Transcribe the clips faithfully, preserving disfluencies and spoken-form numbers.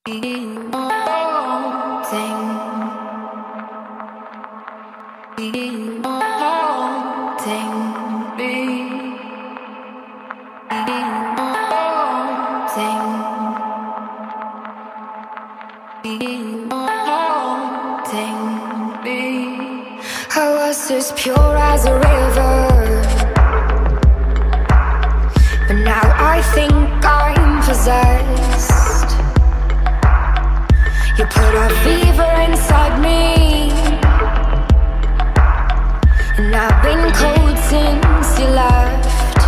I was as pure as a river, but now I think I'm possessed. You put a fever inside me, and I've been cold since you left.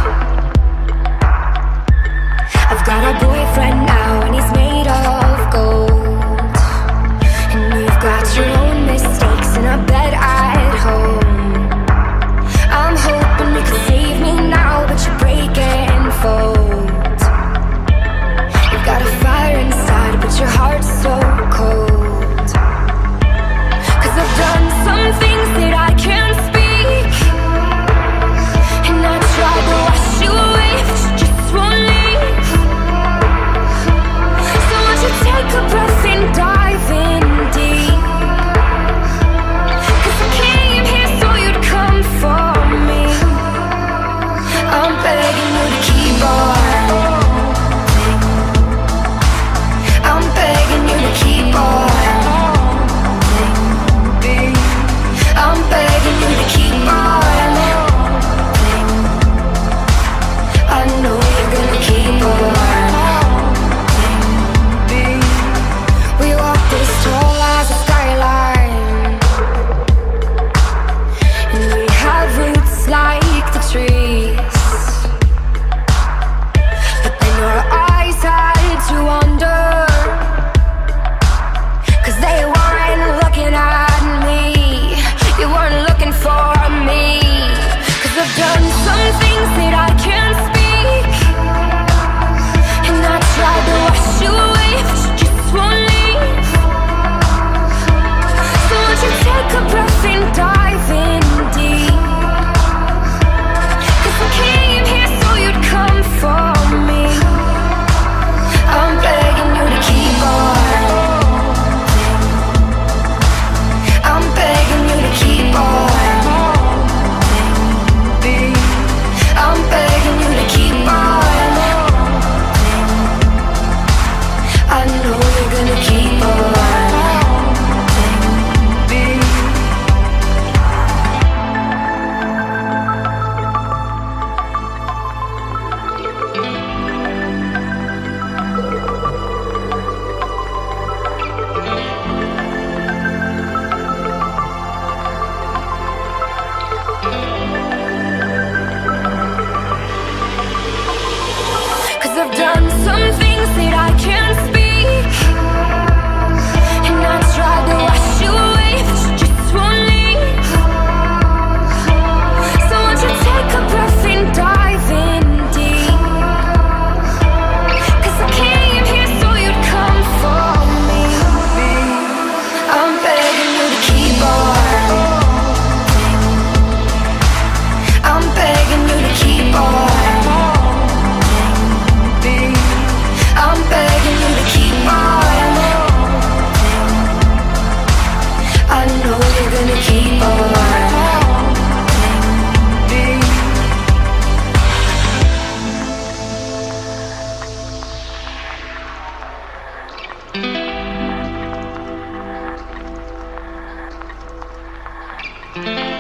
I've got a boyfriend now and he's made of gold, and you've got your own mistakes in a bed at home. I'm hoping you could save me now, but you break and fold. You've got a fire inside, but your heart's so cold. 'Cause I've done some things that I can't speak, and I tried to wash you away, but you just won't leave. So won't you take a breath and dive in deep? 'Cause I came here so you'd come for me. I'm begging you to keep on. I'm begging you to keep on. I'm begging you to keep on. I know you're gonna keep on. We walk this tall as a skyline, and we have roots like the trees. But then your eyes had to wander, 'cause they weren't looking at me. You weren't looking for me. 'Cause I've done some things that I can't speak, and I tried to wash you away, but you just won't leave. So won't you take a breath and dive in deep? 'Cause I came here so you'd come for me. I'm begging you to keep on. I'm begging you to keep on. I'm begging you to keep on. I know you're gonna keep on. I've done some things that I can't speak, and I tried to wash you away, but you just won't leave. So won't you take a breath and dive in deep? 'Cause I came here so you'd come for me. I'm begging you to keep on. I'm begging you to keep on. I'm begging you to keep on. I know you're gonna keep on.